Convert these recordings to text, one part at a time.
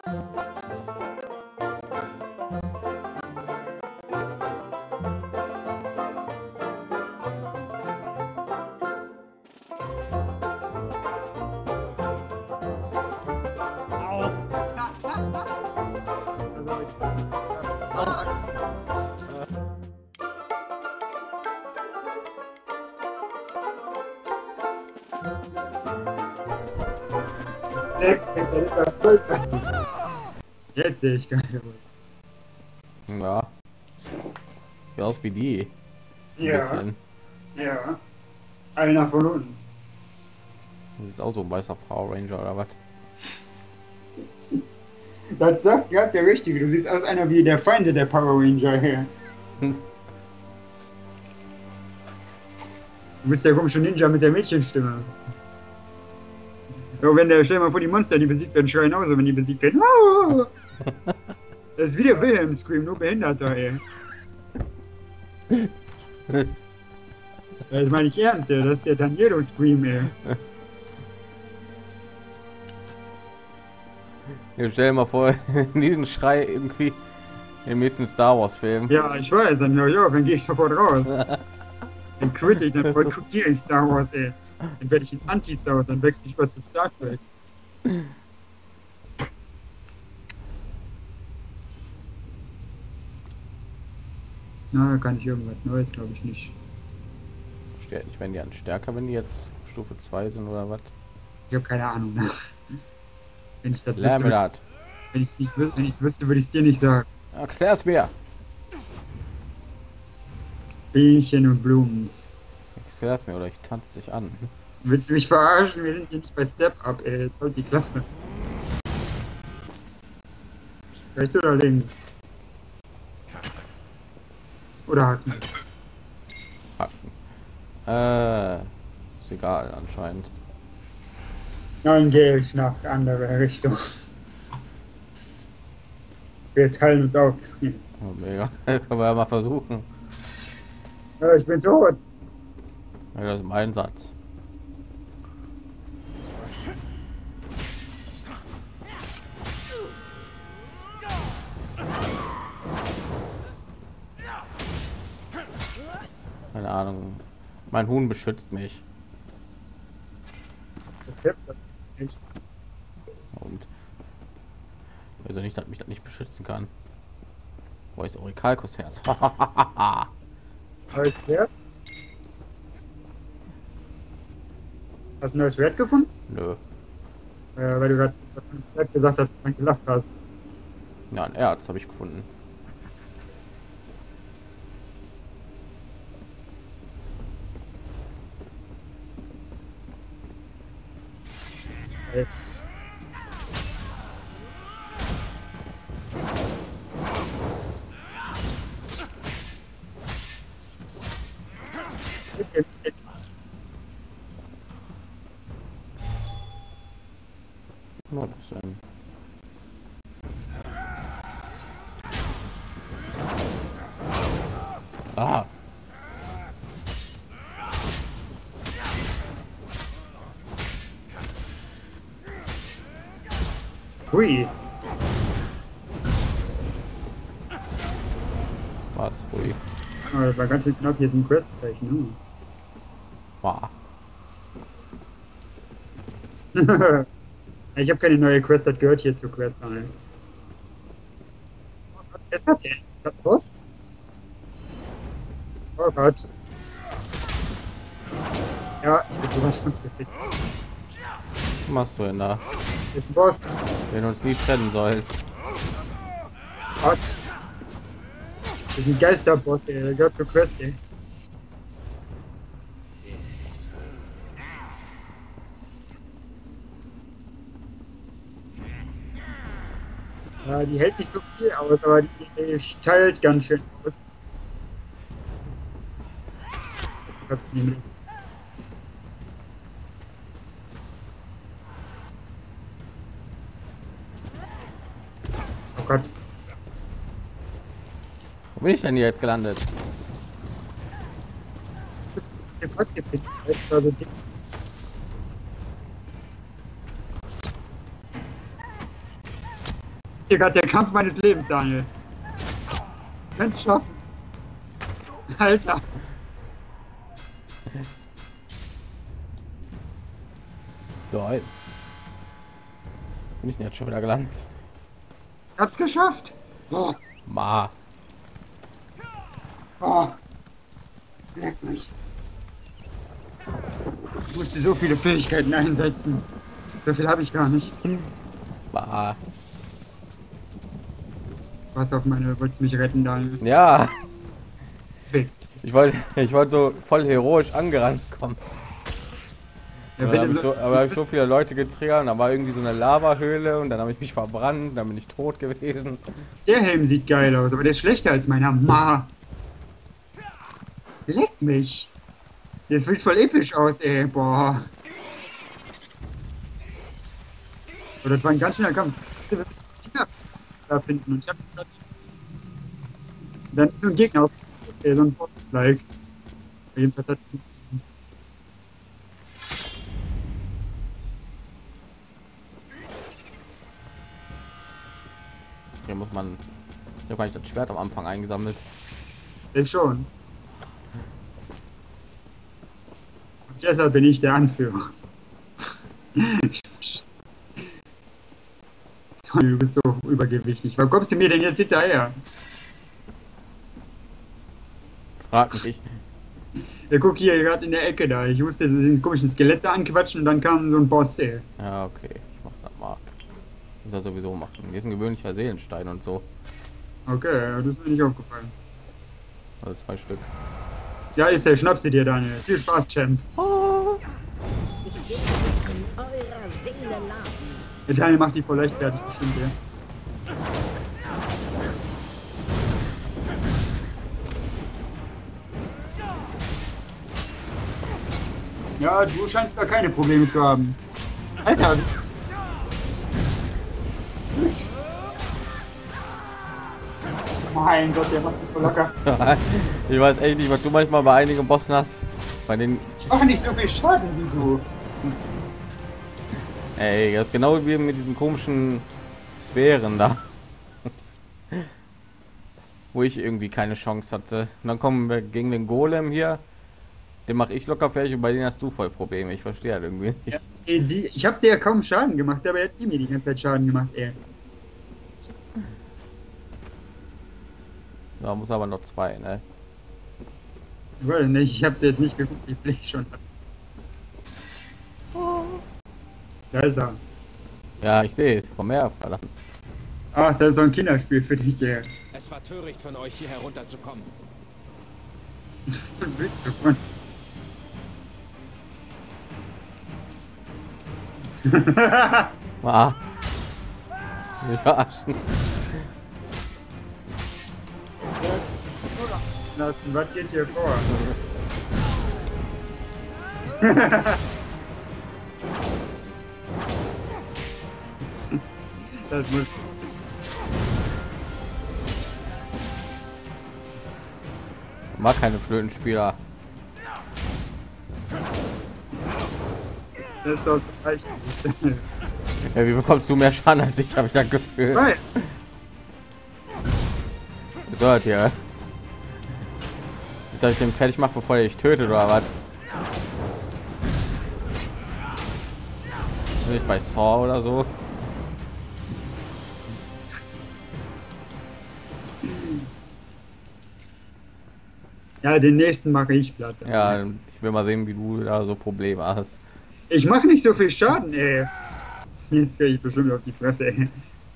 Das ist erfolgreich. Jetzt sehe ich geil aus. Ja. Wie aus wie die. Ein Ja, bisschen. ja. Einer von uns. Das ist auch so ein weißer Power Ranger oder was? Das sagt gerade der Richtige. Du siehst aus einer wie der Feinde der Power Ranger her. Du bist der komische Ninja mit der Mädchenstimme. So, wenn der, stell dir mal vor, die Monster, die besiegt werden, schreien auch so, wenn die besiegt werden. Oh! Das ist wie der Wilhelm Scream, nur behinderter, ey. Das meine ich ernst, ey. Das ist der Danielo Scream, ey. Ja, stell dir mal vor, diesen Schrei irgendwie im nächsten Star Wars Film. Ja, ich weiß, dann höre ich auf, dann gehe ich sofort raus. Dann quitte ich, dann boykottiere ich Star Wars, ey. Dann werde ich ein Anti-Star Wars, dann wechsle ich über zu Star Trek. Na, kann ich irgendwas Neues, glaube ich nicht. Ich wenn die an stärker, wenn die jetzt auf Stufe 2 sind oder was? Ich habe keine Ahnung. Wenn ich das Lern mir wüsste, das. wenn ich es nicht wüsste, wenn ich es wüsste, würde ich es dir nicht sagen. Erklär's mir. Bienchen und Blumen. Erklär's mir oder ich tanze dich an. Willst du mich verarschen? Wir sind hier nicht bei Step Up, ey. Halt die Klappe. Rechts oder links? Oder hacken? Ist egal anscheinend. Dann gehe ich nach andere Richtung. Wir teilen uns auf. Oh, mega. Können wir ja mal versuchen. Ja, ich bin tot. Ja, das ist mein Satz. Keine Ahnung. Mein Huhn beschützt mich. Das hilft nicht. Und also nicht, dass mich das nicht beschützen kann. Wo ist Orikalkos Herz? Neues Schwert? Hast du ein neues Schwert gefunden? Nö. Weil du gerade gesagt hast, dass du gelacht hast. Ja, ein Erz habe ich gefunden. Ey. Was ist denn? Ah. Hui. Was? Ui. Das war ganz schön knapp, hier sind Questzeichen. Wow. Ich habe keine neue Quest, das gehört hier zur Quest. Was ist das denn? Ist das ein Boss? Oh Gott. Ja, ich bin sowas von gefickt. Was machst du denn da? Das ist ein Boss. Wenn uns nie trennen soll. Gott. Das ist ein Geisterboss, ey. Der gehört zur Quest, ey. Ja, die hält nicht so viel aus, aber die teilt ganz schön aus. Oh Gott. Wo bin ich denn hier jetzt gelandet? Du bist gefragt gepickt. Das war so dick. Hier gerade der Kampf meines Lebens, Daniel. Kannst schaffen. Alter. Nein. Bin ich denn jetzt schon wieder gelandet? Ich hab's geschafft. Oh, Ma. oh. Leck mich. Ich musste so viele Fähigkeiten einsetzen. So viel habe ich gar nicht. Ma. Was auf meine, wolltest du mich retten, Daniel? Ja. Fick. Ich wollte so voll heroisch angerannt kommen. Ja, Aber wenn du habe ich so viele Leute getriggert, da war irgendwie so eine Lavahöhle und dann habe ich mich verbrannt, dann bin ich tot gewesen. Der Helm sieht geil aus, aber der ist schlechter als meiner. Ma. Leck mich. Das sieht voll episch aus, ey. Boah. Oh, das war ein ganz schöner Kampf. Wir müssen Gegner da finden und ich hab grad... Dann ist so ein Gegner auf so ein Like. Jedenfalls hat... Hier muss man. Ich habe gar nicht das Schwert am Anfang eingesammelt. Ich schon. Und deshalb bin ich der Anführer. Du bist so übergewichtig. Warum kommst du mir denn jetzt hinterher? Frag mich. Ja, guck hier, gerade in der Ecke da. Ich musste diesen komischen Skelett da anquatschen und dann kam so ein Boss, ey. Ja, okay. Ich mach das mal. Muss er sowieso machen. Hier ist ein gewöhnlicher Seelenstein und so. Okay, das ist mir nicht aufgefallen. Also 2 Stück. Ja, ist der. Schnapp sie dir, Daniel. Viel Spaß, Champ. Oh. In eurer Seele laden. Der Daniel macht die voll leichtfertig bestimmt, ja. Ja, du scheinst da keine Probleme zu haben. Alter! Mein Gott, der macht mich voll locker. Ich weiß echt nicht, was du manchmal bei einigen Bossen hast. Bei denen. Ich mache nicht so viel Schaden wie du. Ey, das ist genau wie mit diesen komischen Sphären da. Wo ich irgendwie keine Chance hatte. Und dann kommen wir gegen den Golem hier. Den mache ich locker fertig und bei denen hast du voll Probleme. Ich verstehe halt irgendwie nicht. Ja, ey, ich hab dir ja kaum Schaden gemacht, aber er hat mir die ganze Zeit Schaden gemacht, ey. Da muss aber noch 2, ne? Ich weiß nicht, ich hab dir jetzt nicht geguckt, wie viel ich schon hab. Da ist er. Ja, ich sehe es. Komm her, verdammt. Ach, das ist so ein Kinderspiel für dich, ey. Es war töricht von euch, hier herunterzukommen. Ah. Wir verarschen. Lassen, was geht hier vor? Das muss... Mag keine Flötenspieler. Das ist doch leicht. Ja, wie bekommst du mehr Schaden als ich, habe ich das Gefühl. Nein. So hat hier. Jetzt habe ich den fertig mache, bevor er dich tötet oder was? Ist nicht bei Saw oder so? Ja, den nächsten mache ich platt. Ja, ich will mal sehen, wie du da so Probleme hast. Ich mache nicht so viel Schaden, ey. Jetzt werde ich bestimmt auf die Fresse, ey.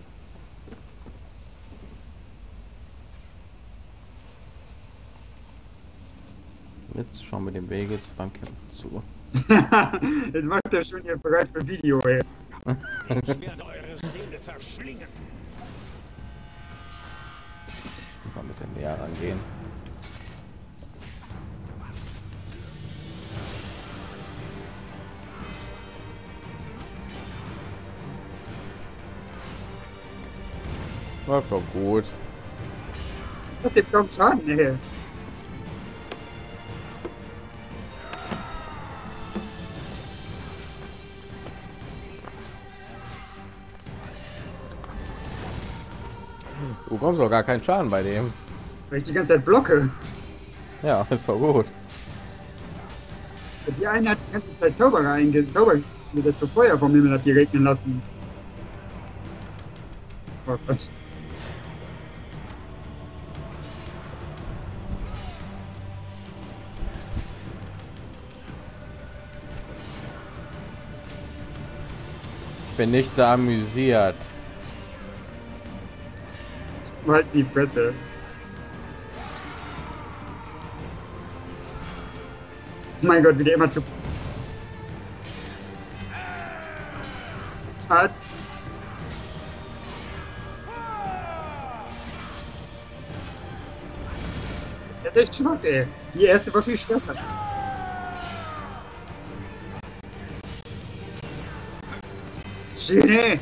Jetzt schauen wir den Weg jetzt beim Kämpfen zu. Jetzt macht er schon hier bereit für Video, ey. Ich werde eure Seele verschlingen. Muss mal ein bisschen näher rangehen. Läuft doch gut. Das gibt kaum Schaden, ey. Du kommst doch gar keinen Schaden bei dem. Weil ich die ganze Zeit blocke. Ja, ist doch gut. Die eine hat die ganze Zeit Zauberer eingesetzt, so Feuer vom Himmel hat die regnen lassen. Oh Gott. Ich bin nicht so amüsiert. Halt die Fresse. Mein Gott, wie der immer zu... Hat. Der ist echt schwach, ey. Die erste war viel stärker. Schöne.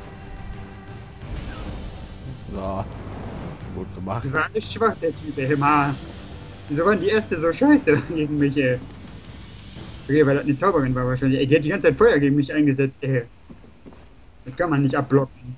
So. Gut gemacht. Die war echt schwach, der Typ, ey. Mann. Wieso waren die erste so scheiße gegen mich, ey? Okay, weil das eine Zauberin war wahrscheinlich. Ey, die hat die ganze Zeit Feuer gegen mich eingesetzt, ey. Das kann man nicht abblocken.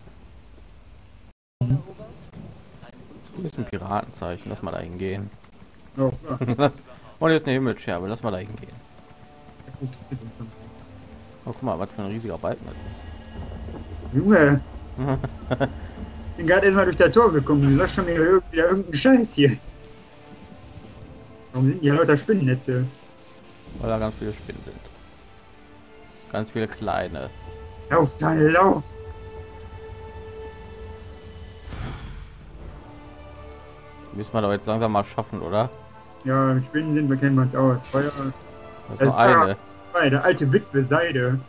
Hier ist ein Piratenzeichen. Lass mal da hingehen. Oh, ja. Und hier ist eine Himmelsscherbe. Lass mal da hingehen. Wo bist du denn schon? Oh, guck mal, was für ein riesiger Balken das ist. Junge. Ich bin gerade erstmal durch das Tor gekommen. Du sagst schon wieder irgendeinen Scheiß hier. Warum sind hier lauter Spinnennetze? Weil da ganz viele Spinnen sind. Ganz viele kleine. Lauf, Teil, lauf! Müssen wir doch jetzt langsam mal schaffen, oder? Ja, mit Spinnen sind wir, kennen wir uns aus. Feuer. Das ist nur eine. Zwei, der alte Witwe Seide.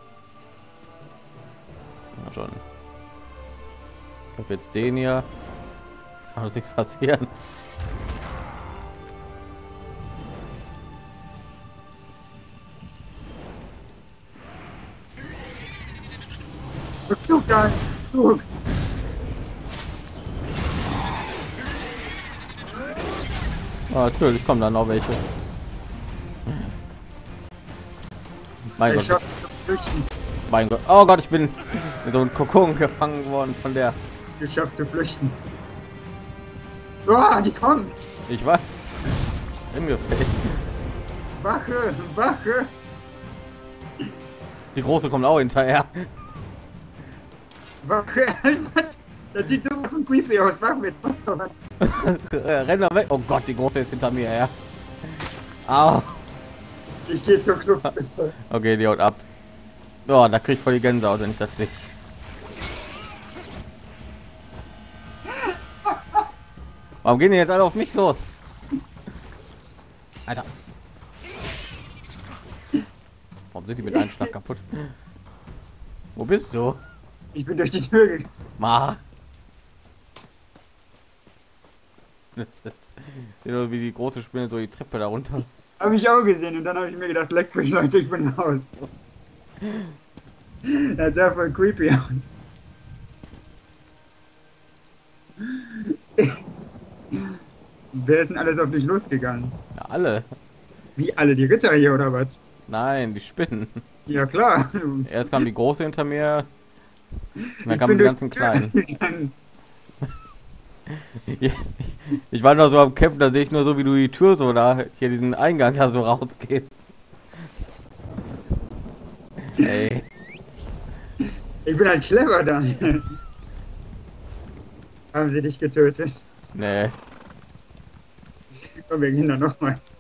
Na schon. Ich hab jetzt den hier. Jetzt kann uns nichts passieren. Guck da! Guck! Oh, natürlich kommen da noch welche. Mein Ich Gott. schaff flüchten. Mein Gott. Oh Gott, ich bin in so ein Kokon gefangen worden von der. Geschafft zu flüchten. Oh, die kommen! Ich war im Gefecht. Wache! Wache! Die große kommt auch hinterher. Wache! Das sieht sowas von creepy aus. Wach mit! Renn da weg. Oh Gott, die große ist hinter mir her. Au. Ich gehe zur Kluft, bitte. Okay, die haut ab. Oh, da krieg ich voll die Gänsehaut, wenn ich das sehe. Warum gehen die jetzt alle auf mich los? Alter. Warum sind die mit einem Schlag kaputt? Wo bist du? Ich bin durch die Tür gegangen. Ma. Seht wie die große Spinne so die Treppe da runter. Habe ich auch gesehen und dann habe ich mir gedacht, leck mich Leute, ich bin raus. Das sah voll creepy aus. Wer ist denn alles auf dich losgegangen? Ja, alle. Wie alle die Ritter hier oder was? Nein, die Spinnen. Ja klar. Erst kam die große hinter mir. Und dann Ich kamen bin die durch ganzen die Tür kleinen. gegangen. Ich war noch so am Kämpfen, da sehe ich nur so, wie du die Tür so da, hier diesen Eingang da so rausgehst. Ey. Ich bin halt clever dann. Haben sie dich getötet? Nee. Komm, wir gehen da nochmal.